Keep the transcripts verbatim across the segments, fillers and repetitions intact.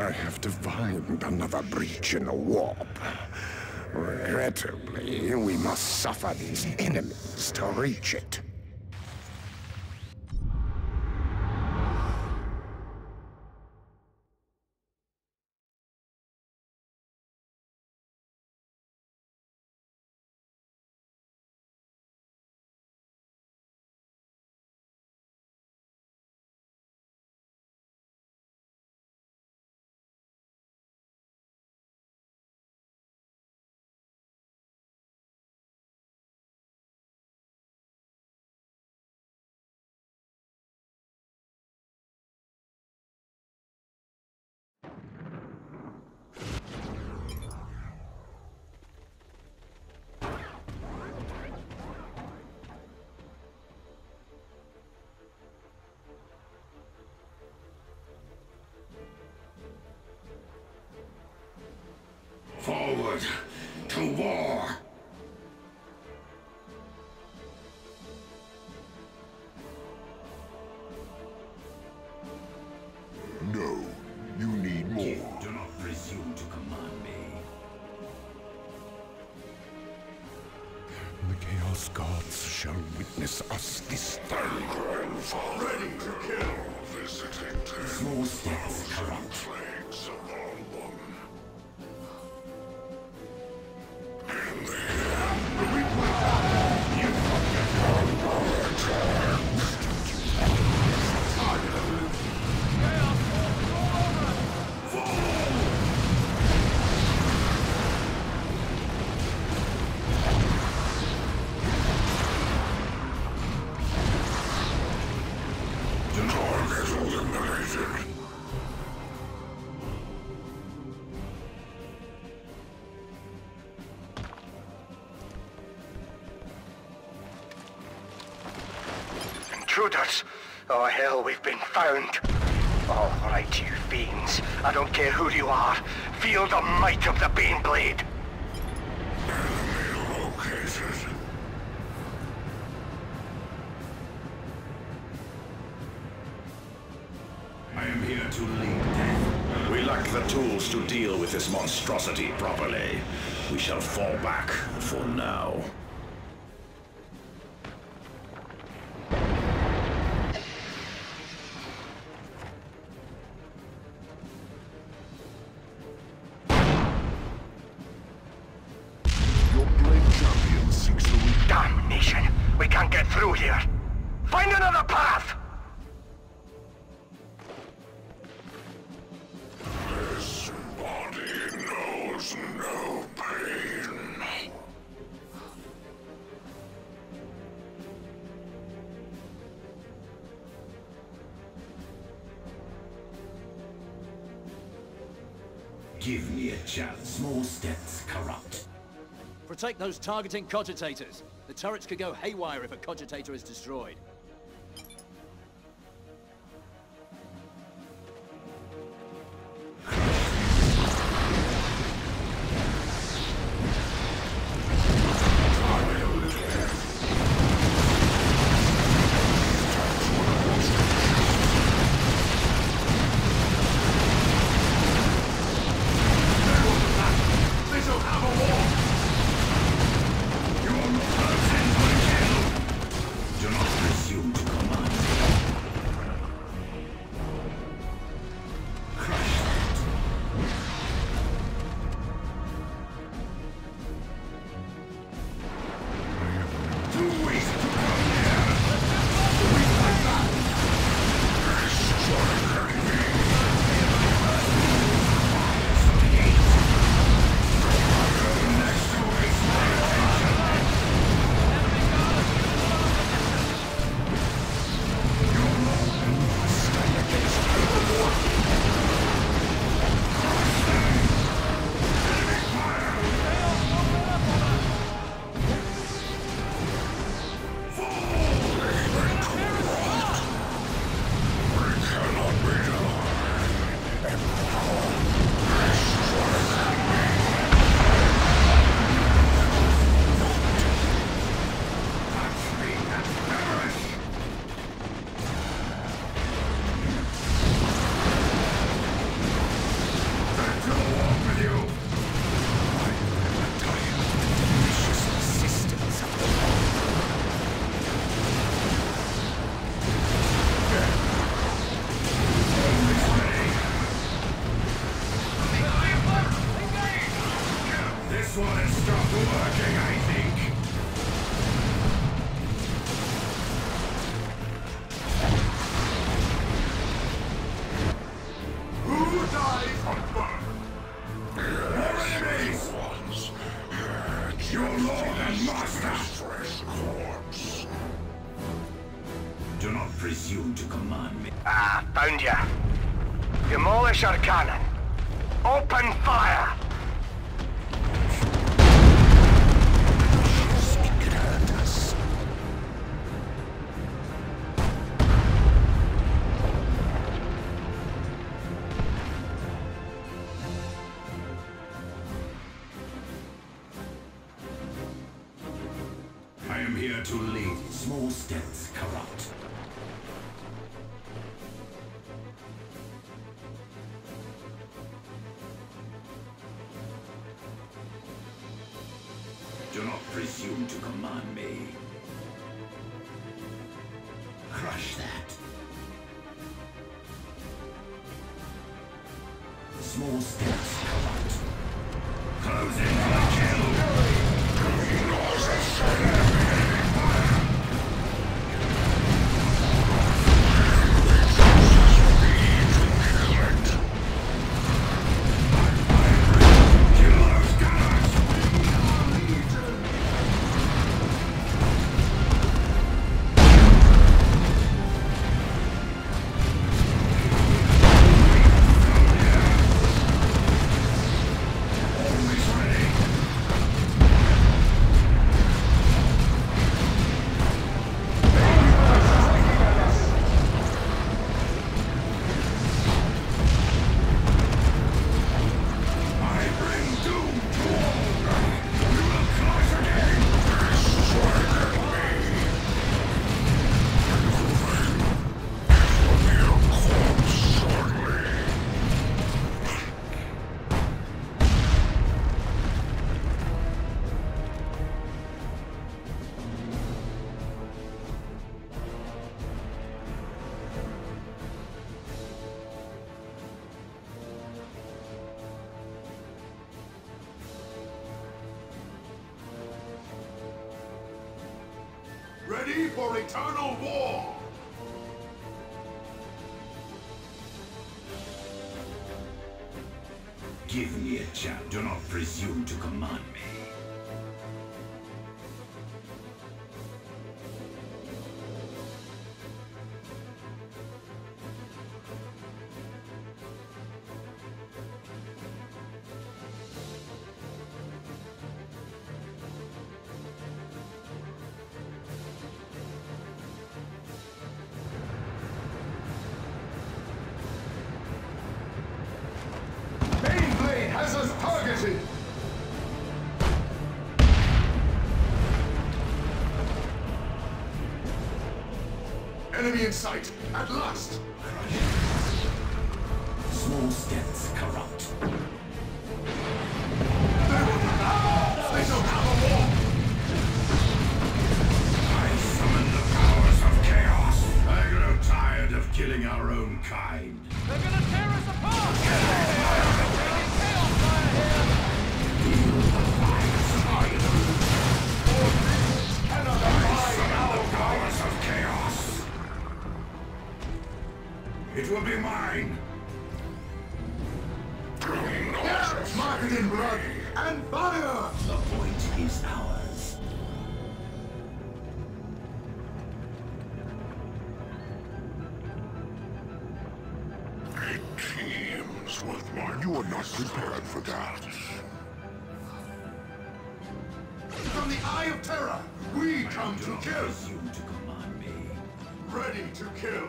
I have to find another breach in the warp. Regrettably, we must suffer these enemies to reach it. Forward to war! No, you need more. You do not presume to command me. The Chaos Gods shall witness us this time. Grandfather, ready to kill, visiting to Small steps corrupt. plagues among them. Intruders! Oh hell, we've been found! All right, you fiends. I don't care who you are. Feel the might of the Baneblade! Enemy located. I am here to lead death. We lack the tools to deal with this monstrosity properly. We shall fall back for now. Your blade champion seeks to reach. Damnation! We can't get through here! Find another path! This body knows no pain. Give me a chance. Small steps corrupt. Protect those targeting cogitators. The turrets could go haywire if a cogitator is destroyed. Do not resist. to command me. Ah, found ya. Demolish our cannon. Open fire! It could hurt us. I am here to lead. Small steps corrupt. Do not presume to command me. Crush that. Small steps corrupt. Close in for the kill. Ready for eternal war! Give me a chance. Do not presume to command me. Baneblade has us targeted! Enemy in sight, at last! Small steps corrupt. They will not! They don't have a war! I summon the powers of chaos. I grow tired of killing our own kind. They're gonna tear us apart! Feel the fires of Cannot I summon abide the powers of chaos. It will be mine. Yes, marked in blood and fire! The point is ours. It teems with mine. You are not prepared for that. From the Eye of Terror, we come Do to not kill. presume to command me. Ready to kill.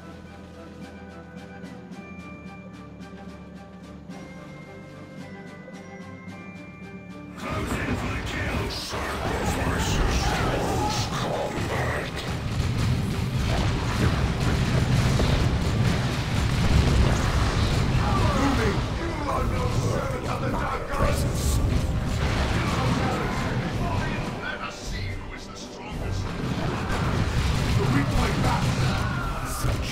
Close in for the kill. Sacrifices close combat. Moving! You are no servant of the dark gods! Let us see who is the strongest. The weak point back!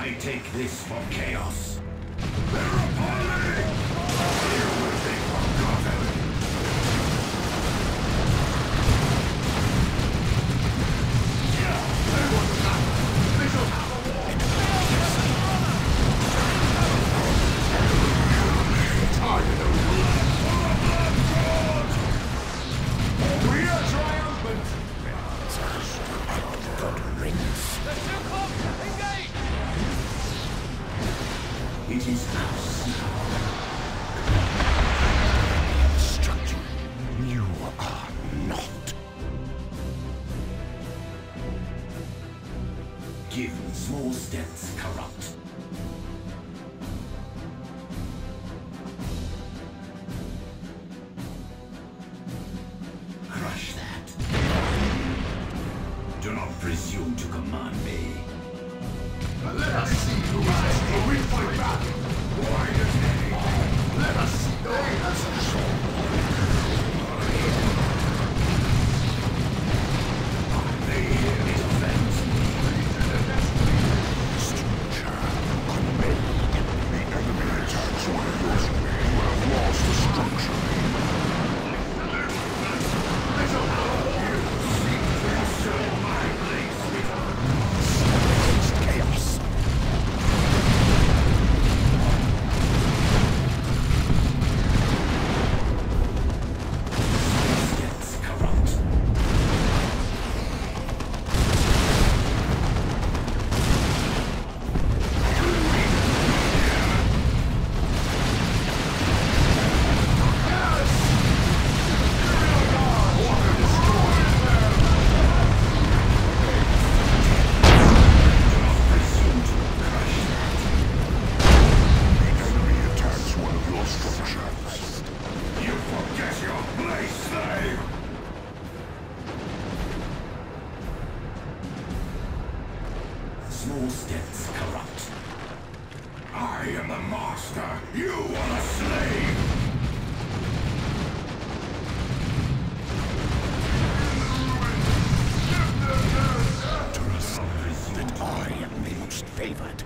I take this for chaos. They're upon me! Fear will be forgotten. Yeah, they want that. They shall have a war. Tired of blood for the blood fraud! We are triumphant! God rings. They're too close! Engage! It is us now. Destruction. You are not. Give small steps corrupt. Crush that. Do not presume to command me. Let us see who is able. We fight back. Why does anything? Let us see who has the sword. They hear it offends me. Structure unmade. The enemy attacks one of yours. You have lost the structure. They shall have a war. You seek to usurp my place with her. Chaos. Steps corrupt. The enemy attacks one of your structures. You forget your place, slave! Small steps corrupt. I am the master. You are the slave! That I am the most favored.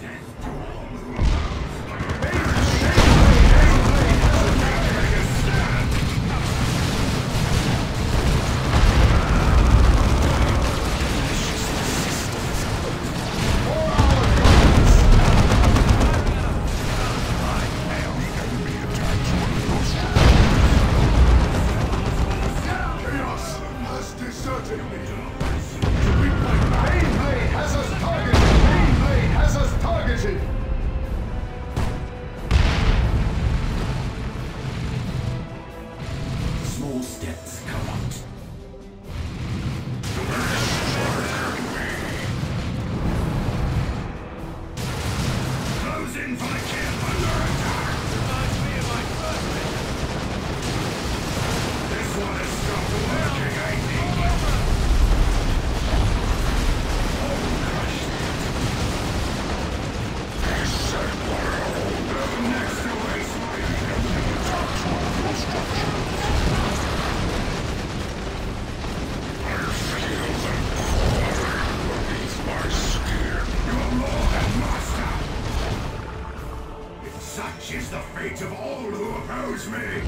Chaos has deserted me. Baneblade has us targeted! Baneblade has us targeted! Small steps corrupt. Close in for the kill under attack! Reminds me of my first This one has stopped working, I think. Next awaits my Attacks one of your structures. I feel the power beneath my skin. Your lord and master! Such is the fate of all who oppose me!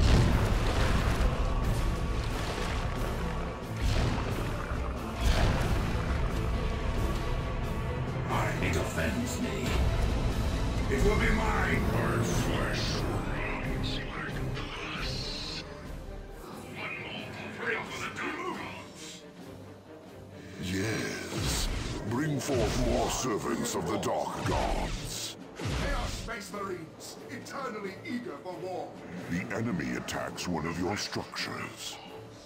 It offends me. It will be mine! My flesh runs like pus. One more pray for the dark gods! Yes. Bring forth more servants of the Dark Gods. Chaos Space Marines, eternally eager for war! The enemy attacks one of your structures.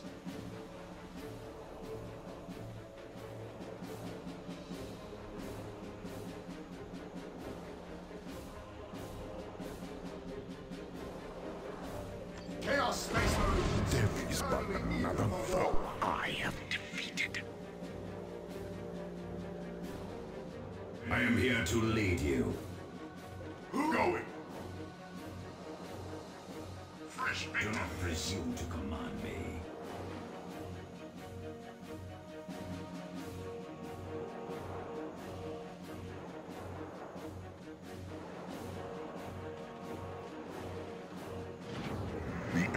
Chaos Space Marines! There is but another foe I have defeated. I am here to lead you. Who going? Fresh Do not presume to command me.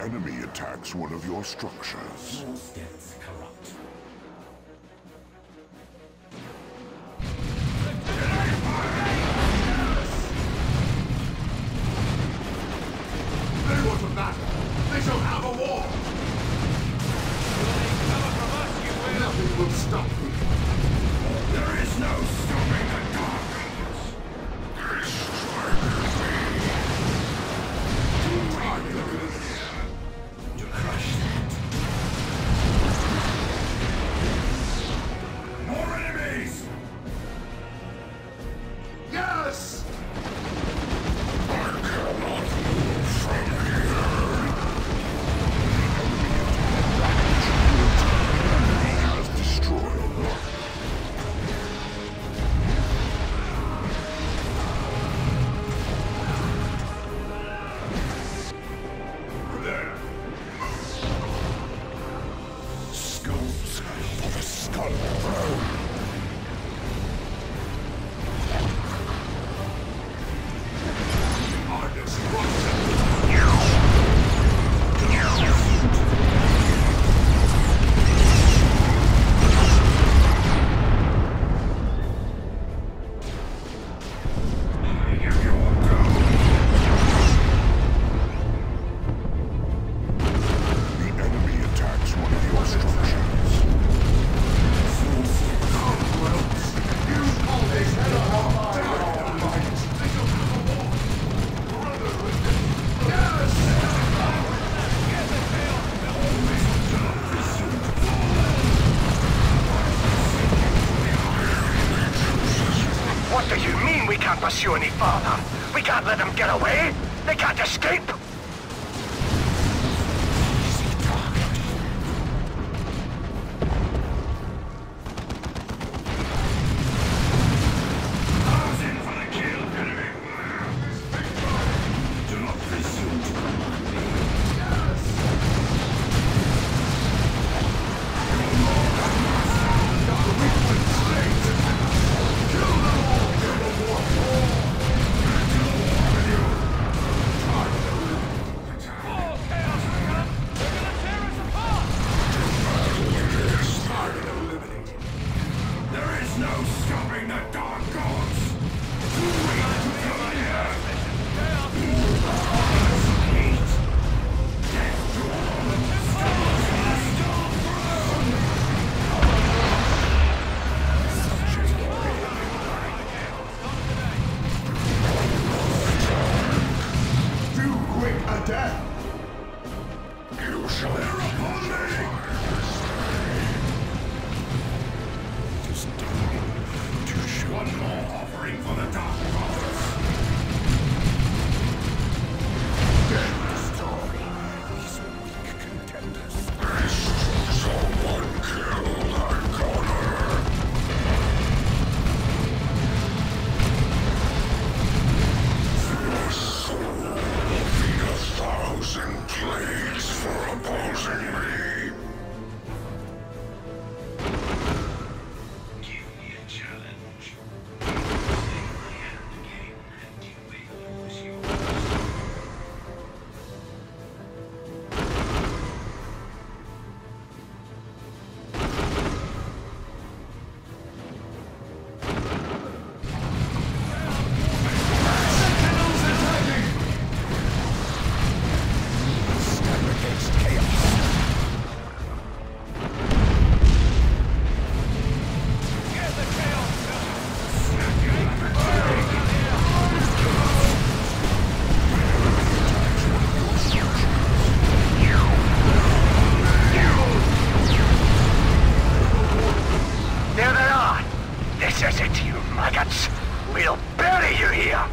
enemy attacks one of your structures. Gets corrupt. They want a battle. They shall have a war. Nothing will stop me. There is no stopping the darkness. To crush that. More enemies! Yes! I cannot move from here. He has destroyed. Skulls for the skull throne. Our destruction! The enemy attacks one of your structures. You call this head of dynamite! They shall have a war! Brotherhood! Yes! What do you mean we can't pursue any further? We can't let them get away? They can't escape? Those in for the kill, enemy! Do not presume to command me. There is no stopping the dark gods! Too quick a death! You shall Upon me! It is time to show One more offering for the dark gods! story. These weak contenders. someone kill that Connor. Your soul will feed a thousand plagues for opposing me. Give me a challenge. Take my hand again, and you may lose yours. Stand against chaos. There they are! This is it, you maggots! We'll bury you here!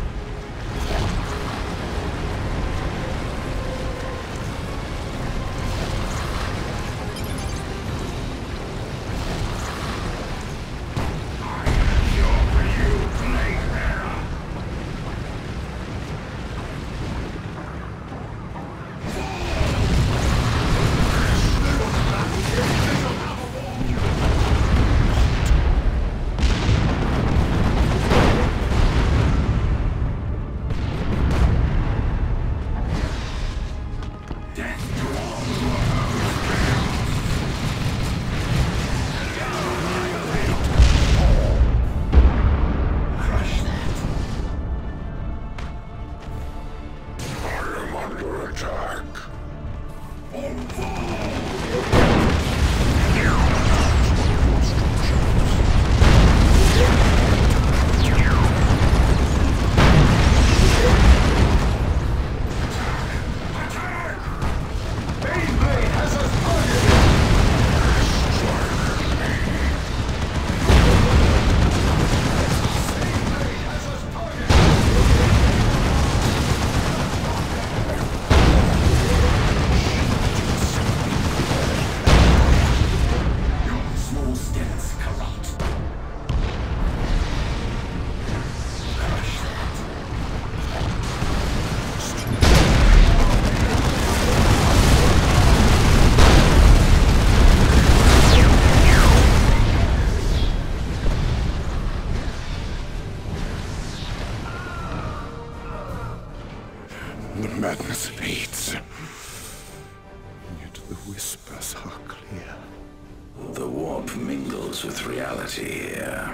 The warp mingles with reality here.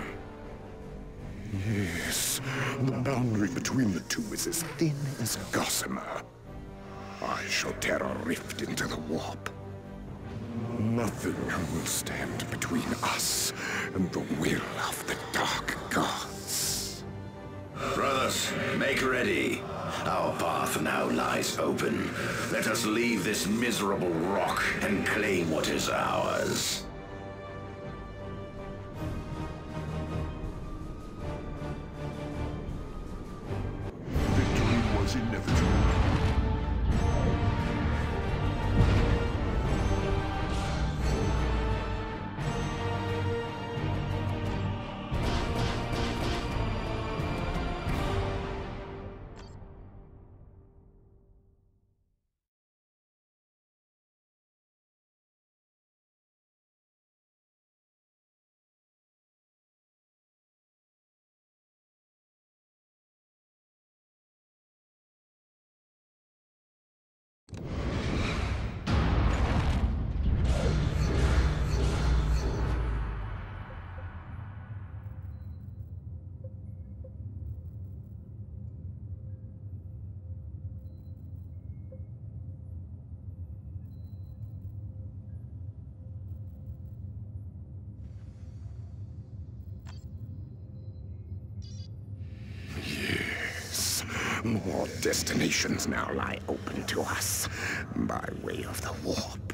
Yes, the boundary between the two is as thin as gossamer. I shall tear a rift into the warp. Nothing will stand between us and the will of the Dark Gods. Brothers, make ready. Our path now lies open. Let us leave this miserable rock and claim what is ours. Victory was inevitable. More destinations now lie open to us by way of the warp.